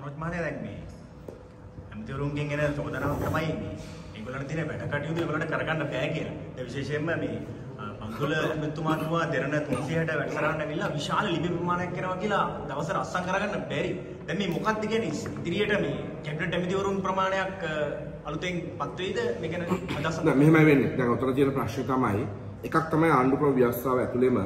මනෝජ් මහත්තයා දැන් මේ ඇමතිවරුන්ගෙන් එන චෝදනාවක් තමයි මේ ඒගොල්ලන්ට තියෙන වැඩ කටයුතු ඒගොල්ලන්ට කරගන්න බෑ කියලා. ඒ විශේෂයෙන්ම මේ පන්දුල මෙතුමා කිව්වා දෙරණ 360 වැඩසටහනට ඇවිල්ලා විශාල ලිපි ප්‍රමාණයක් කරනවා කියලා දවසට අස්සම් කරගන්න බැරි. දැන් මේ මොකක්ද කියන්නේ ඉදිරියට මේ කැබිනට් ඇමතිවරුන් ප්‍රමාණයක් අලුතෙන් පත් වෙයිද මේ ගැන අදහස් නෑ මෙහෙමයි වෙන්නේ. දැන් උතර තියෙන ප්‍රශ්නේ තමයි එකක් තමයි ආණ්ඩු ක්‍රම ව්‍යවස්ථාව ඇතුළේම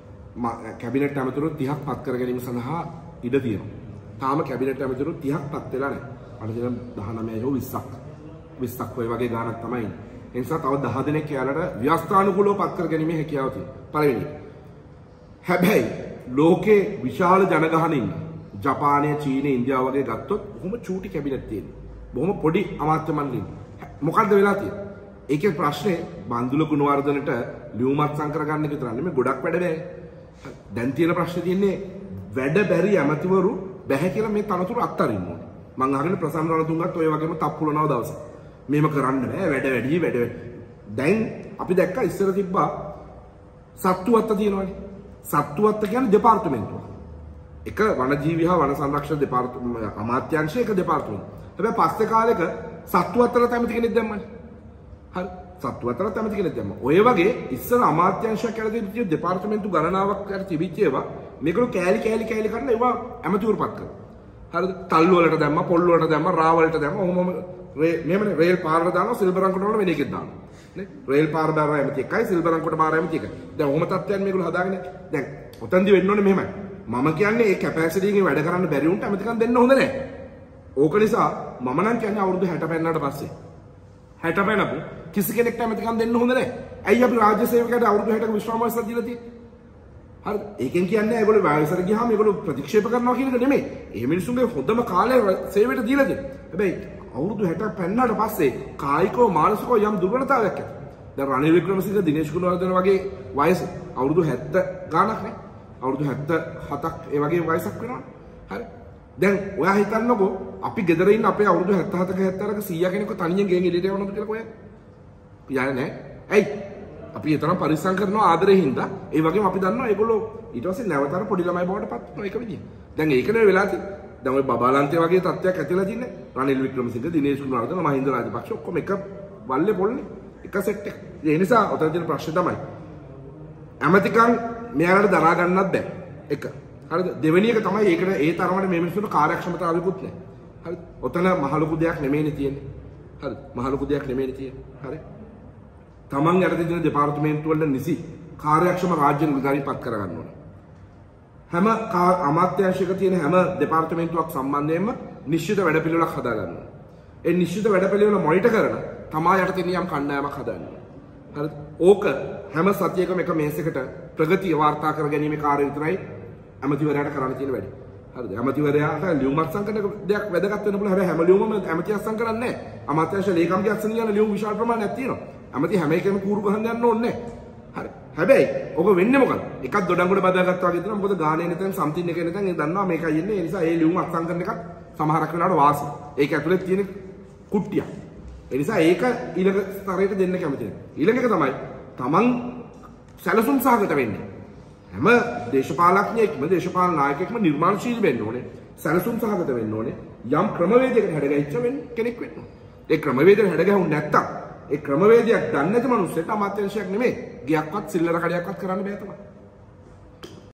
කැබිනට් ඇමතිවරු 30ක් පත් කර ගැනීම සඳහා ඉඩ තියෙනවා. තාම කැබිනට් ඇමතිවරු 30ක් පත් වෙලා නැහැ. අර දින 19 හෝ 20ක් ඔය වගේ ගාණක් තමයි. ඒ නිසා තව 10 දෙනෙක් යාලට ව්‍යවස්ථානුකූලව පත් කර ගැනීමේ හැකියාව තියෙනවා. පළවෙනි. හැබැයි ලෝකේ විශාල ජනගහනය ඉන්න ජපානය, චීනය, ඉන්දියාව වගේ ගත්තොත් බොහොම චූටි කැබිනට් තියෙනවා. බොහොම පොඩි අමාත්‍ය මණ්ඩලයක්. මොකද්ද වෙලා තියෙන්නේ? ඒකේ ප්‍රශ්නේ බන්දුල ගුණවර්ධනට ලියුමක් සංකර ගන්න එක විතර නෙමෙයි ගොඩක් වැඩ බෑ. දැන් තියෙන ප්‍රශ්නේ තියෙන්නේ වැඩ බැරි ඇමතිවරු බැහැ කියලා මේ තනතුරු අත්හරින්න ඕනේ. මං අහගෙන ප්‍රසන්න රණතුංගත් ඔය වගේම තප්පුලනවා දවසක්. මේම කරන්න බෑ වැඩ වැඩි. දැන් අපි දැක්කා ඉස්සර තිබ්බා සත්තුවත්ත තියෙනවනේ. සත්තුවත්ත කියන්නේ දෙපාර්තමේන්තුව. එක වනජීවි හා වන සංරක්ෂණ අමාත්‍යාංශය එක දෙපාර්තමේන්තුව. හැබැයි පස්සේ කාලෙක සත්තුවත්තට කැමති කෙනෙක් දැම්මනේ. හරි. සත්තුවත්තට කැමති කෙනෙක් දැම්මා. ඔය වගේ ඉස්සර අමාත්‍යාංශයක් කියලා තිබිච්ච දෙපාර්තමේන්තු ගණනාවක් අර තිබිච්ච ඒවා මේගොල්ලෝ කෑලි කරන ඒවා ඇමතිවරුපත් කරනවා. හරිද? තල්ලු වලට දැම්මා, පොල් වලට දැම්මා, රා වලට දැම්මා. ඔහොමම මෙහෙමනේ රේල් පාරට දානවා, සිල්බරංකොට වල වෙන එකක් දානවා. නේ? රේල් පාර බාරය ඇමති එකයි, සිල්බරංකොට බාරය ඇමති එකයි. දැන් ඔහොම තත්ත්වයන් මේගොල්ලෝ හදාගෙන දැන් ඔතනදි වෙන්න ඕනේ මෙහෙමයි. මම කියන්නේ මේ කැපැසිටි එකේ වැඩ කරන්න බැරි උන්ට ඇමතිකම් දෙන්න හොඳ නැහැ. ඕක නිසා මම නම් කියන්නේ අවුරුදු 60 පෙන්නට පස්සේ 60 පෙන්නපු කිසි කෙනෙක්ට ඇමතිකම් දෙන්න හොඳ නැහැ. ඇයි අපි රාජ්‍ය සේවකයට අවුරුදු 60ක විශ්‍රාම වයසක් දීලා තියෙන්නේ? හරිද? ඒකෙන් කියන්නේ ඒගොල්ලෝ වයසට ගියාම ඒගොල්ලෝ ප්‍රතික්ෂේප කරනවා කියන එක නෙමෙයි. ඒ මිනිස්සුන්ගේ හොඳම කාලය සේවයට දීලා තියෙනවා. හැබැයි අවුරුදු 60ක් පෙන්නට පස්සේ කායිකව මානසිකව යම් දුර්වලතාවයක් ඇති. දැන් රනිල් වික්‍රමසිංහ, දිනේෂ් ගුණවර්ධන වගේ වයස අවුරුදු 70 ගාණක් නේ. අවුරුදු 77ක් ඒ වගේ වයසක් වෙනවා. හරි. දැන් ඔයා හිතන්නකෝ අපි ගෙදර ඉන්න අපේ අවුරුදු 77ක 78ක 100 කෙනෙක්ව තනියෙන් ගෙන් එළියට යවනවද කියලා කොහෙද? යන්නේ නැහැ. ඇයි? අපි ඒ තරම් පරිස්සම් කරනවා ආදරේ හින්දා. ඒ වගේම අපි දන්නවා ඒගොල්ලෝ ඊට පස්සේ නැවතර පොඩි ළමයි බවට පත් වෙනවා ඒක විදිහ. දැන් ඒකනේ වෙලා තියෙන්නේ. දැන් ওই බබාලන්තේ වගේ තත්ත්වයක් ඇතිලා තින්නේ. රනිල් වික්‍රමසිංහ, දිනේෂ් ගුණවර්ධන, මහින්ද රාජපක්ෂ ඔක්කොම එක වල්ලේ පොල්නේ. එක සෙට් එක. ඒ නිසා ඔතන තියෙන ප්‍රශ්නේ තමයි ඇමතිකම් මෙයාලට දරා ගන්නත් බෑ. එක. හරිද? දෙවෙනි එක තමයි ඒකට ඒ තරමට මේ මිනිස්සුන්ට කාර්යක්ෂමතාවයකුත් නැහැ. හරිද? ඔතන මහ ලොකු දෙයක් නෙමෙයිනේ තියෙන්නේ. හරිද? මහ ලොකු දෙයක් නෙමෙයිනේ තියෙන්නේ. හරි? තමන් යටතේ තියෙන දෙපාර්තමේන්තු වල නිසි කාර්යක්ෂම රාජ්‍ය නිලධාරීන් පත් කරගන්න ඕන. හැම අමාත්‍යාංශයක තියෙන හැම දෙපාර්තමේන්තුවක් සම්බන්ධයෙන්ම නිශ්චිත වැඩපිළිවෙලක් හදා ගන්න ඕන. ඒ නිශ්චිත වැඩපිළිවෙල මොනිටර් කරන තමා යටතේ නියම් කණ්ඩායමක් හදන්න ඕන. හරිද? ඕක හැම සතියකම එක මේසයකට ප්‍රගතිය වාර්තා කර ගැනීමේ කාර්යය විතරයි ඇමතිවරයාට කරන්න තියෙන වැඩි. හරිද? ඇමතිවරයාට ලියුමක් අත්සන් කරන දෙයක් වැදගත් වෙන්න පුළුවන්. හැබැයි හැම ලියුමම ඇමති අත්සන් කරන්නේ නැහැ. අමාත්‍යාංශ ලේකම්ගේ අත්සන් යන ලියුම් විශාල ප්‍රමාණයක් තියෙනවා. ඇමති හැම එකම කූරු ගහන්න යන්න ඕනේ නැහැ. හරි. හැබැයි ඔක වෙන්නේ මොකද? එකක් දොඩංගොඩ බදාගත්තා වගේ දෙනවා. මොකද ගානේ නැතනම් සම්තින් එකේ නැතනම් ඒ දන්නවා මේකයි එන්නේ. ඒ නිසා ඒ ලියුම් අත්සන් කරන එකත් සමහරක් වෙලාවට වාසි. ඒක ඇතුලේ තියෙන කුට්ටියක්. ඒ නිසා ඒක ඊළඟ ස්තරයට දෙන්න කැමති නැහැ. ඊළඟ එක තමයි තමන් සැලසුම් සහගත වෙන්නේ. හැම දේශපාලඥයෙක්ම දේශපාලන නායකයෙක්ම නිර්මාණශීලී වෙන්න ඕනේ. සැලසුම් සහගත වෙන්න ඕනේ. යම් ක්‍රමවේදයකට හැඩගැහිච්ච කෙනෙක් වෙන්න ඕනේ. ඒ ක්‍රමවේදයට හැඩගැහුන්නේ නැත්තම් ඒ ක්‍රමවේදයක් දන්නේ නැති මිනිස්සුන්ට අමාත්‍යාංශයක් නෙමෙයි ගියක්වත් සිල්ලර කඩයක්වත් කරන්න බෑ තමයි.